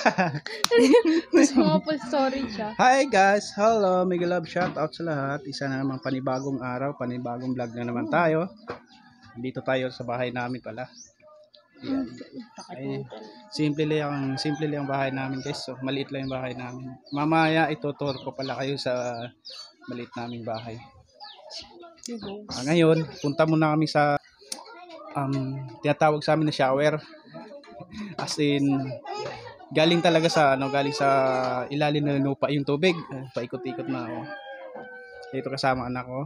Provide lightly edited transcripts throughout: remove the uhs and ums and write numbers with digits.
Gusto mo full story siya. Hi guys, hello, mega love shout out sa lahat. Isa na namang panibagong araw, panibagong vlog na naman tayo. Dito tayo sa bahay namin pala. Yan. Ay, simple lang ang bahay namin guys. So, maliit lang yung bahay namin. Mamaya ituturo ko pala kayo sa maliit naming bahay. Ngayon, punta muna kami sa tinatawag sa amin na shower. As in galing talaga sa galing sa ilalim ng lupa yung tubig. Paikot-ikot na ako. Dito kasama anak ko.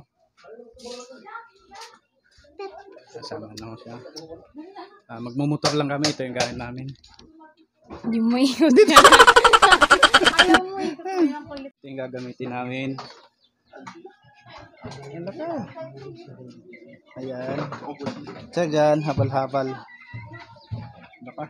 Kasama na ako siya. Magmumotor lang kami. Ito yung gamit namin. Hindi mo ikot yan. Ayaw mo ikot. Ito yung gagamitin namin. Ayan na ka. Ayan. Siya dyan. Habal-habal. Ano ka?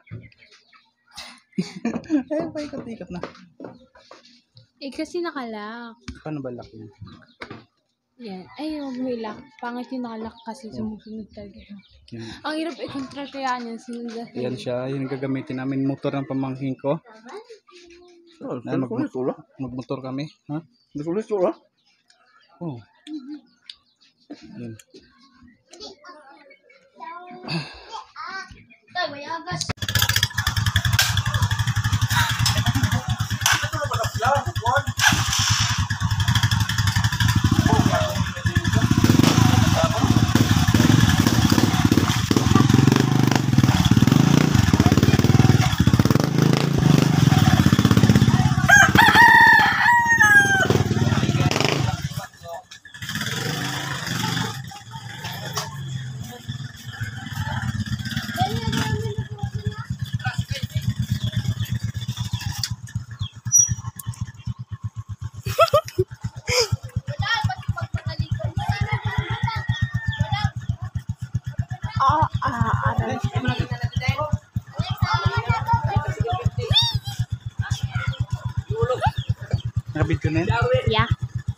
Ayun, paikot-ikot na. Eh, kasi nakalak. Paano ba lock yun? Yan. Ay, huwag mo ilak. Pangit yung nakalak kasi sumusunod talaga. Yan. Ang hirap i-control kaya niya. Ayan siya. Yun yung gagamitin namin. Motor ng pamangkin ko. Magmotor kami. Ha? Nasulis ko, ha? Oh. Yan. Nakabid ko na yun? Yeah.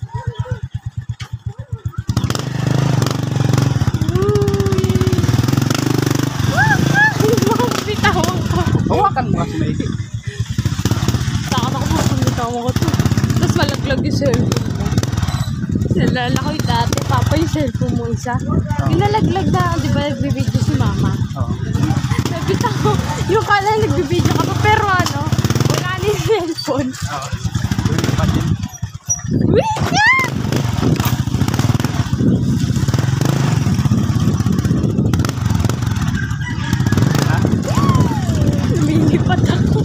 Hawakan mo kasi maigi. Takot ako mapunitaw ko to. Tapos malaglag yung cellphone mo. Nalala ko yung dati, papa yung cellphone mo isa. Yung nalaglag na, di ba nagbibideo si mama? Oo. Nabita ko, yung kala nagbibideo ka pa, pero ano, wala na yung cellphone. Oo. Wait! Yeah! Lumilipat ako.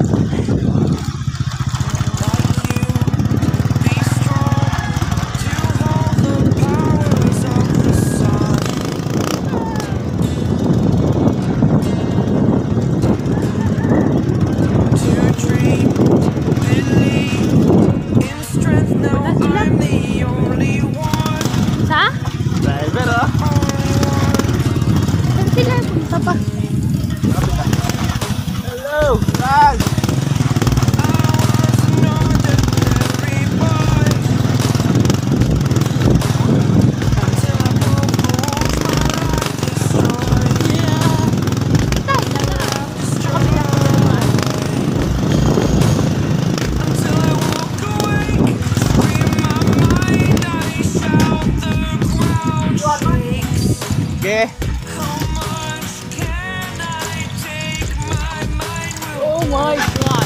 Sa? Driver, oh. Saan sila? Punta pa. Hello, vlog! Okay. Oh my God.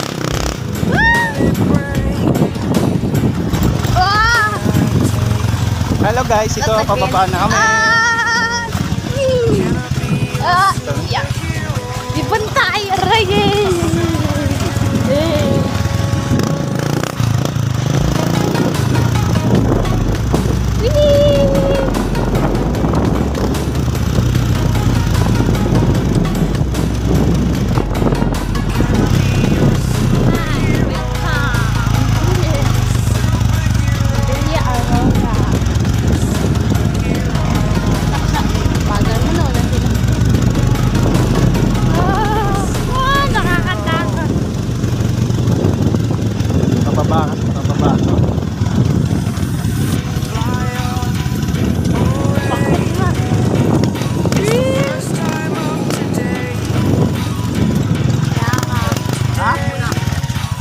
Ah! Hello guys, ito pababa na kami. Yeah. Di bantay, aray. Nakakatawa.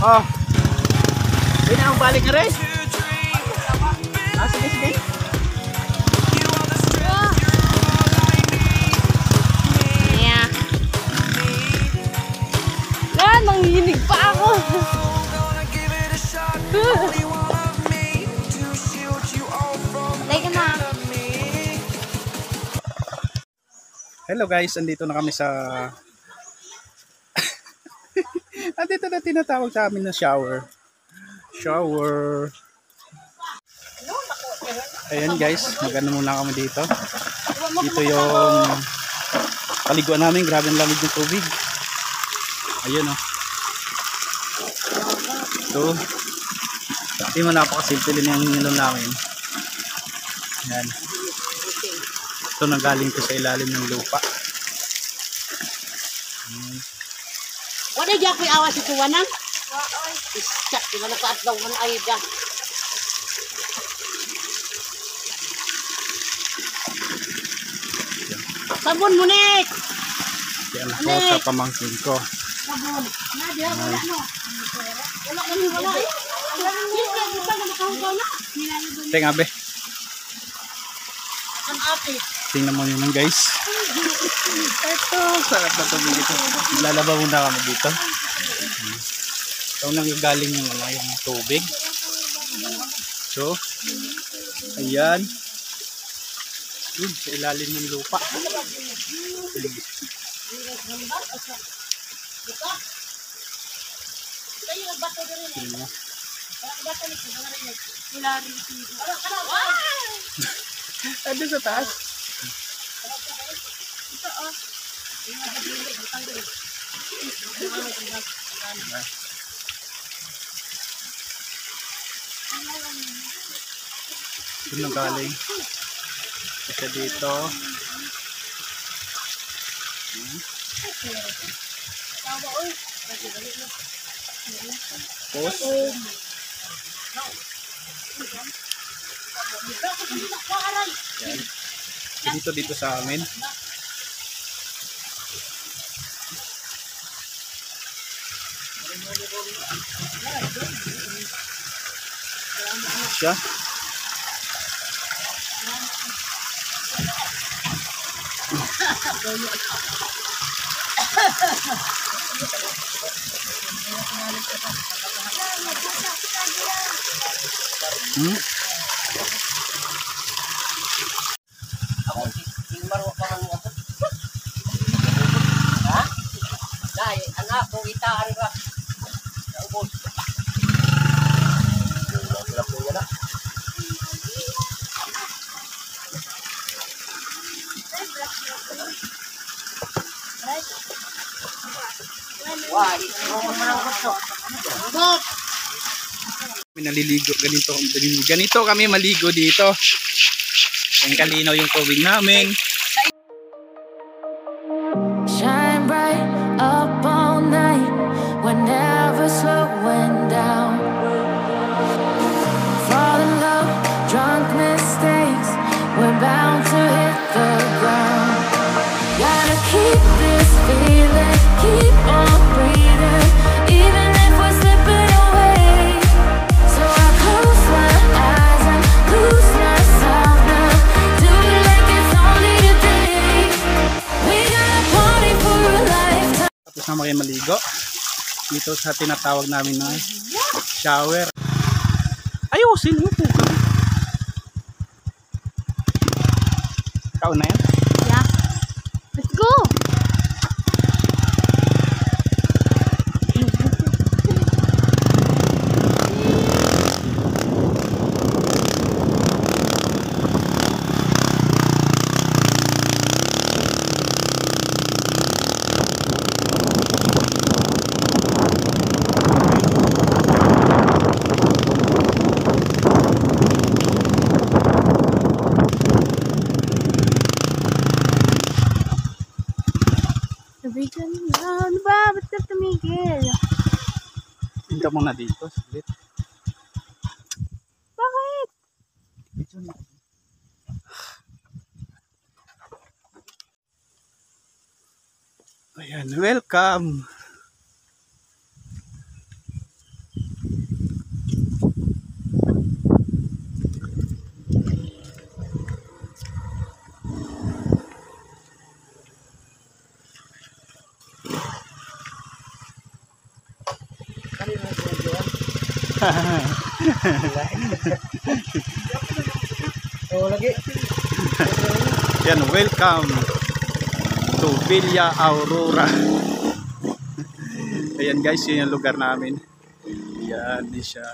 Oh. Pwede na akong balik na rin. Sige, sige. Yeah. Ah, nanginginig pa ako. Patay ka na. Hello guys, andito na kami sa andito na tinatawag sa amin na shower. Shower. Ayan guys, mag-ano muna kami dito. Dito yung paliguan namin, grabe ang lamig ng tubig. Ayun oh. Ito. Hindi mo napakasimple din yung nilong namin. Ayan. Ito nanggaling ko sa ilalim ng lupa. Wala di ako'y awas ito wanang? Isyak, di ba nakaadlaw man ay da. Sabon mo, Nick! Yan ako sa pamangkin ko. Sabon. Na, di ako wala no. Wala kami, wala eh. Hindi ka na makahugaw na. Tenga be. Ang ate. Tingnan mo yun guys. Ito, sarap na tubig ito. Lalaba muna kami dito. Ito nang galing yung, yung tubig. So, ayan. Yun, sa ilalim ng lupa. Tingnan mo. Ado sa taas. Ito na galing. Isa dito. Tapos. Yan. Dito sa amin. Siya. Hmm? Ha? Dahil, anak, kung itaan ka. Ubos. Wah, Naliligo ganito kami maligo dito. Ang kalinaw yung tubig namin. Shine bright up all night, we're never slowing down. Fall in love, drunk mistakes, we're bound to hit the ground. Gotta keep this feeling, keep on breathing, even if we're slipping away. So I close my eyes and lose myself now, do it like it's only today. We got a party for a lifetime. Tapos na kayo maligo dito sa tinatawag namin na shower. Ayusin mo po kami. Ikaw na yan? Yeah. Let's go! Sabihan na, ano ba? Ba't ka tumigil? Pinta mo na dito. Saglit. Bakit? Dito na. Ayan, welcome. Oo, lagi. Yan, welcome to Villa Aurora. Ayan guys, yun yung lugar namin. Yan, di siya.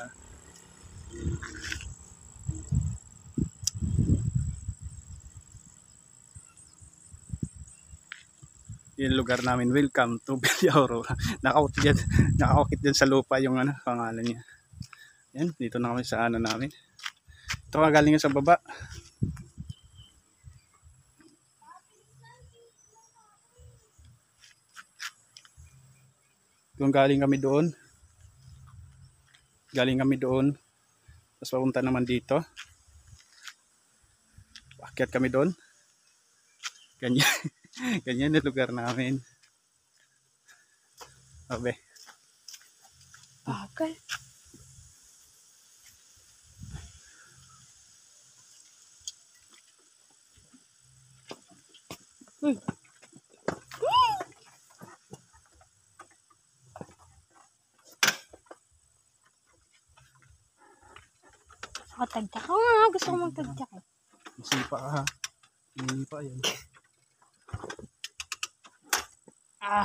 Yung lugar namin, welcome to Villa Aurora. Nakakakit dyan sa lupa yung ano, pangalan niya. Yan, dito na kami sa ano namin. Ito nga galing sa baba. Kung galing kami doon. Galing kami doon. Tapos papunta naman dito. Akyat kami doon. Ganyan. Ganyan na lugar namin. Abe. Okay. Uy. Tagtyak ko nga. Gusto ko magtagtyak eh. Masipa ka ha. Hindi pa yan. Ah.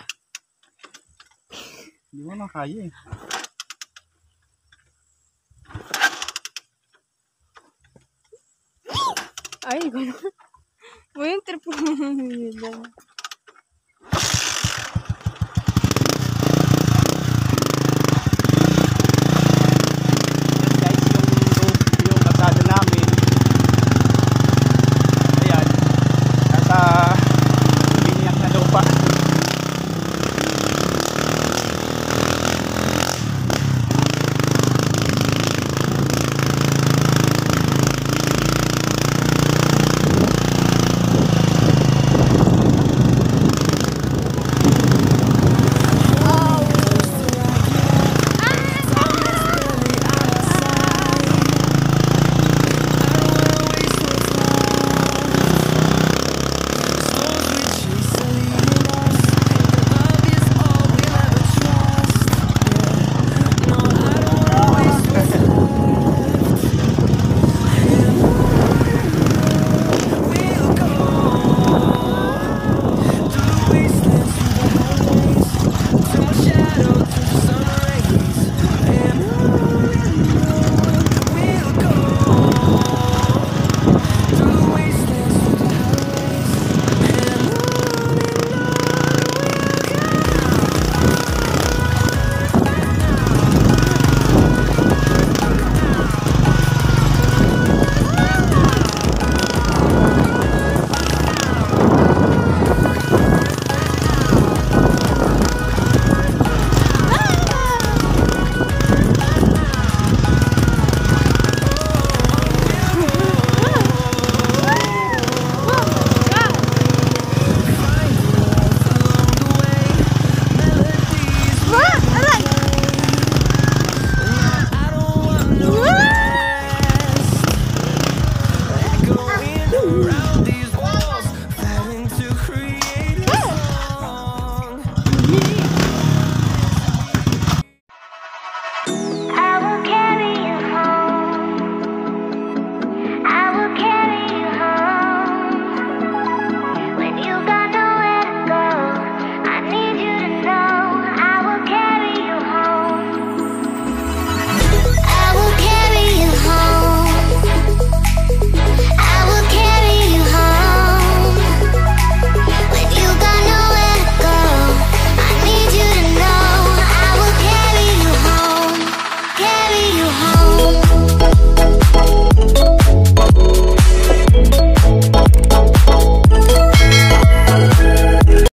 Hindi mo na kaya eh. Ay, gano'n. Mo yung trip mo.